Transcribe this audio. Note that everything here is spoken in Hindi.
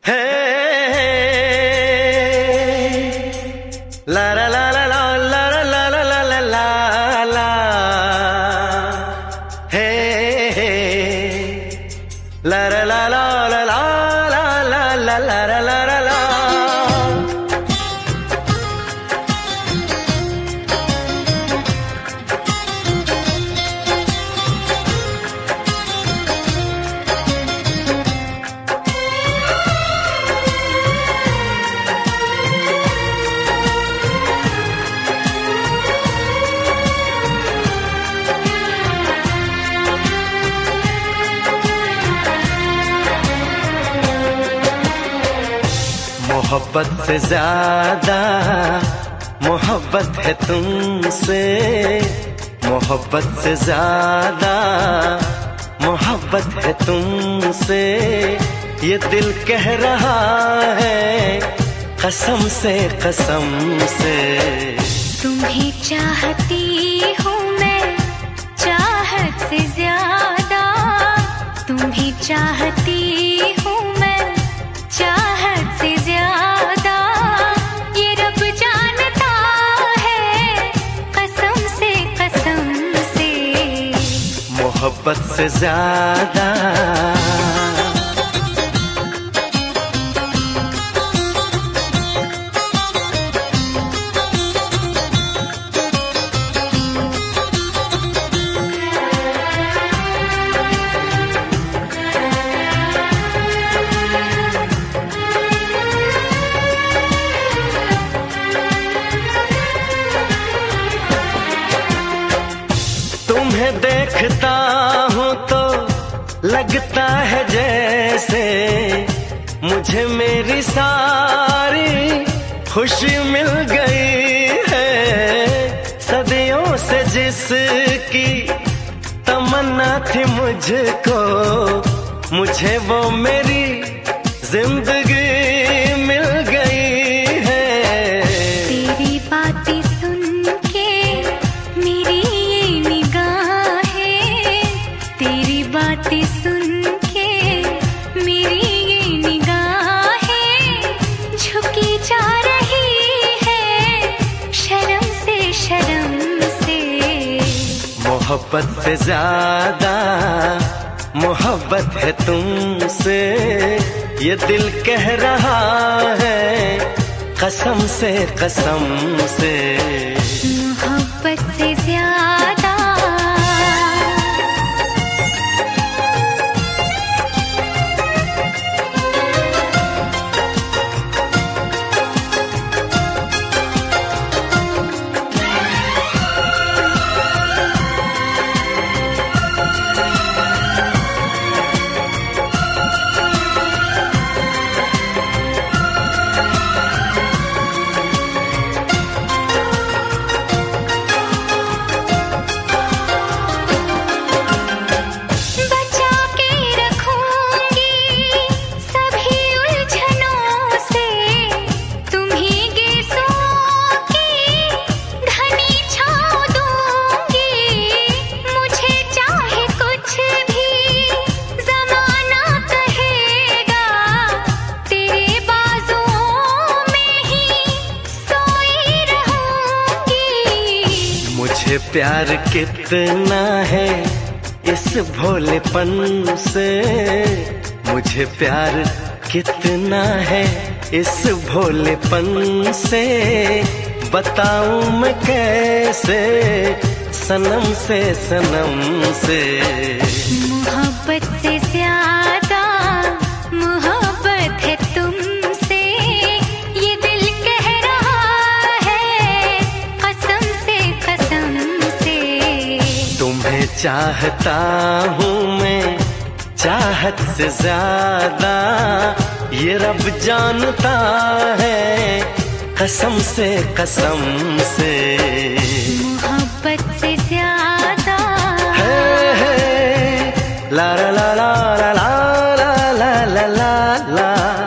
हे ला ला ला ला ला ला ला ला ला ला ला ला हे ला ला ला ला ला ला ला ला ला ला ला ला। मोहब्बत से ज्यादा मोहब्बत है तुमसे, मोहब्बत से ज्यादा मोहब्बत है तुमसे, ये दिल कह रहा है कसम से कसम से। तुम्हें चाहती हूँ मैं चाहत से ज्यादा, तुम्हें चाहती हूँ मैं चाहत से ज्यादा, ये रब जानता है कसम से मोहब्बत से ज्यादा। तुम्हें देखता हूँ तो लगता है जैसे मुझे मेरी सारी खुशी मिल गई है। सदियों से जिसकी तमन्ना थी मुझको, मुझे वो मेरी जिंदगी मिल गई है। तेरी बातें सुन के मेरी बातें सुन के मेरी ये निगाहें झुकी जा रही है शर्म से। मोहब्बत से ज्यादा मोहब्बत है तुमसे, ये दिल कह रहा है कसम से कसम से। मोहब्बत से ज्यादा मुझे प्यार कितना है इस भोलेपन से, मुझे प्यार कितना है इस भोलेपन से। बताऊं मैं कैसे सनम से सनम से। मोहब्बत से ज्यादा मोहब्बत है तुमसे, ये दिल कह रहा है कसम से। तुम्हें चाहता हूँ मैं चाहत से ज्यादा, ये रब जानता है कसम से कसम से। मोहब्बत से ज्यादा है ला ला ला ला ला ला ला ला ला ला।